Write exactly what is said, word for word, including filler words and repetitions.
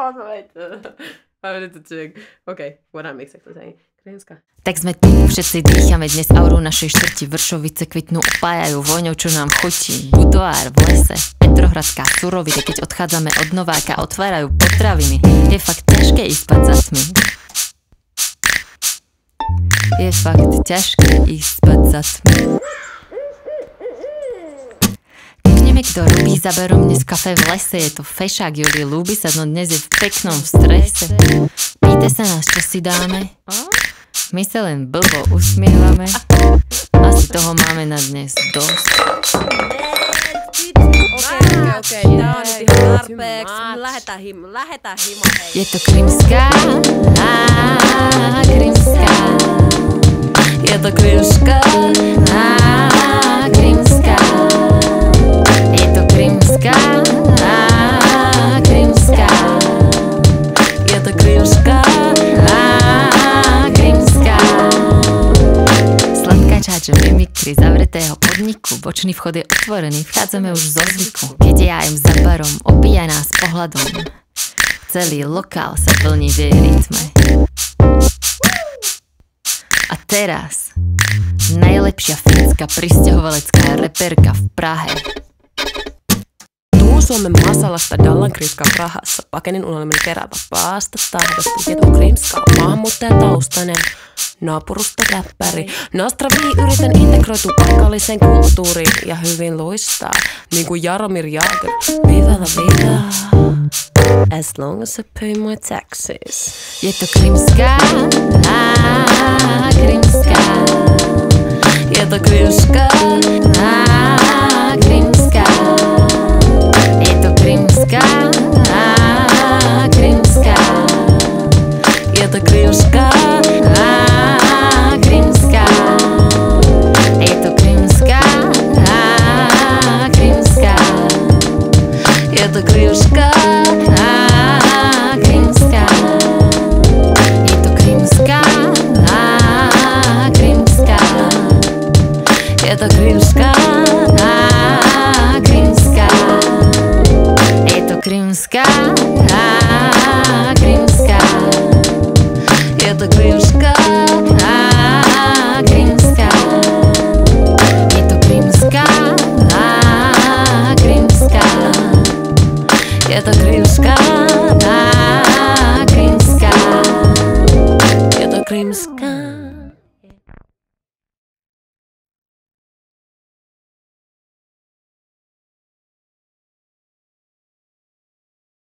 Máme to človek. OK, voda mix, jak to tady. Krymská. Tak sme tu, všetci dýchame dnes auru našej štvrti. Vršovice kvitnú, opájajú vôňou, čo nám chutí. Budoár v lese, Petrohradská surovina. Keď odchádzame od Nováka, otvárajú potraviny. Je fakt ťažké ísť spať za tmy. Je fakt ťažké ísť spať za tmy. Kto robí za berom dnes kafe v lese. Je to fešák, Juri ľúbi sa, no dnes je v peknom strese. Pýta sa nás, čo si dáme. My sa len blbo usmievame. Asi toho máme na dnes dosť. Okei, okei, okei. Tää on nyt ihan tarpeeksi. Lähetään himo, lähetään himo, hei. Je to krymská, aaa, krymská. Je to krymská, aaa, krymská. Je to krymská, aaa, krymská. Je to krymská, aaa, krymská. Sladká čáčo mimikry zavretého podniku. Bočný vchod je otvorený, vchádzame už zo zvyku. Keď ja jem za barom, opíja nás pohľadom. Celý lokál sa plní v jej rytme. A teraz najlepšia fínska prisťahovalecká reperka v Prahe. Suomen masalasta Dallan Krymska Prahassa. Pakenin unelmien keräävä paasta tahdosta. Tieto Krymska on maahanmuuttajataustainen naapurusta räppäri. Nostraviin yritän integroitua paikalliseen kulttuuriin ja hyvin luistaa. Niin kuin Jaromir Jagr. Viva la vida. As long as I pay my taxes. Je to krymská, aaa, krymská. Je to krymská, aaa, krymská. Je to krymská, aaa, krymská. Je to krymská, aaa, krymská. Je to krymská, aaa, krymská. Je to krymská, aaa, krymská. Je to krymská, aaa, krymská. Je to krymská, aaa, krymská. Je to krymská, aaa, krymská. Je to krymská, aaa, krymská. Je to krymská, aaa, krymská. Je to krymská, aaa, krymská. Je to Krymská.